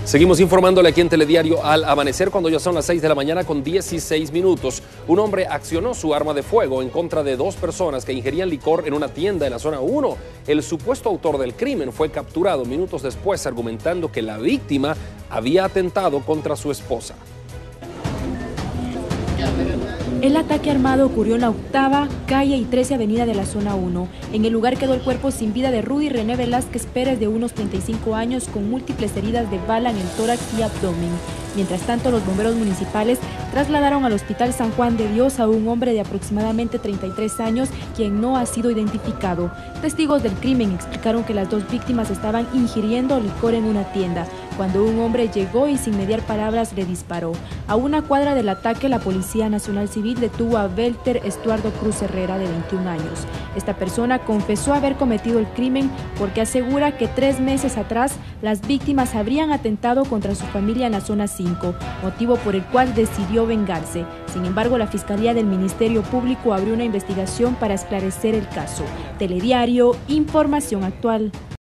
Seguimos informándole aquí en Telediario al amanecer cuando ya son las 6 de la mañana con 16 minutos. Un hombre accionó su arma de fuego en contra de dos personas que ingerían licor en una tienda en la zona 1. El supuesto autor del crimen fue capturado minutos después argumentando que la víctima había atentado contra su esposa. El ataque armado ocurrió en la 8ª calle y 13 avenida de la zona 1. En el lugar quedó el cuerpo sin vida de Rudy René Velázquez Pérez, de unos 35 años, con múltiples heridas de bala en el tórax y abdomen. Mientras tanto, los bomberos municipales trasladaron al Hospital San Juan de Dios a un hombre de aproximadamente 33 años, quien no ha sido identificado. Testigos del crimen explicaron que las dos víctimas estaban ingiriendo licor en una tienda, cuando un hombre llegó y sin mediar palabras le disparó. A una cuadra del ataque, la Policía Nacional Civil detuvo a Belter Estuardo Cruz Herrera, de 21 años. Esta persona confesó haber cometido el crimen porque asegura que 3 meses atrás las víctimas habrían atentado contra su familia en la zona 5, motivo por el cual decidió vengarse. Sin embargo, la Fiscalía del Ministerio Público abrió una investigación para esclarecer el caso. Telediario, información actual.